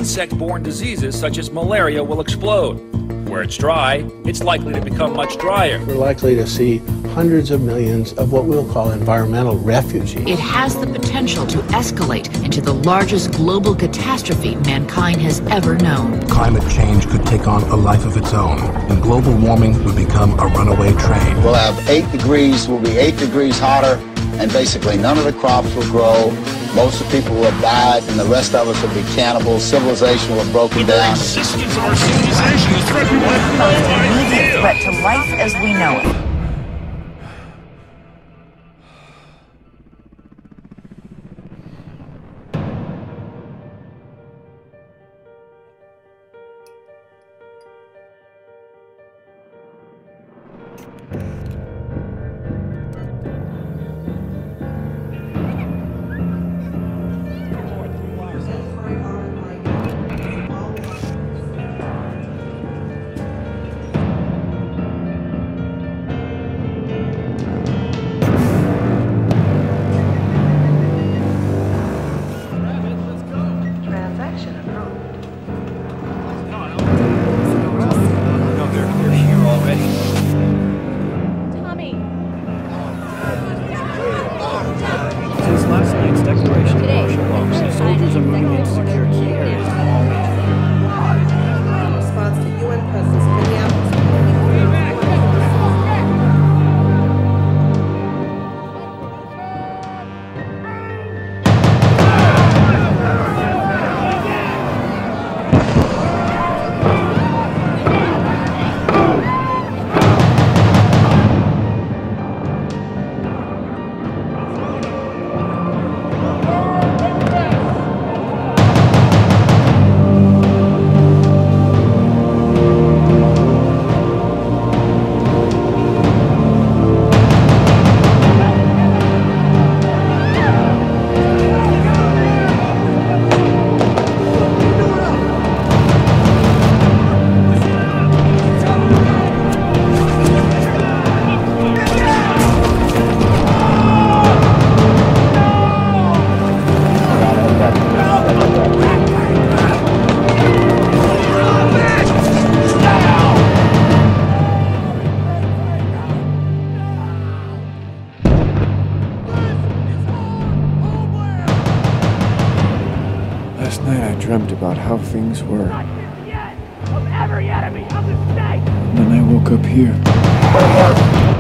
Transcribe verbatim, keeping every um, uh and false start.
insect-borne diseases such as malaria will explode. Where it's dry, it's likely to become much drier. We're likely to see hundreds of millions of what we'll call environmental refugees. It has the potential to escalate into the largest global catastrophe mankind has ever known. Climate change could take on a life of its own, and global warming would become a runaway train. We'll have eight degrees, we'll be eight degrees hotter, and basically none of the crops will grow. Most of the people will have died, and the rest of us will be cannibals. Civilization will have broken the down. The existence of our civilization is threatened by an immediate threat to life as we know it. Last night I dreamt about how things were. Of every enemy of the state! And then I woke up here.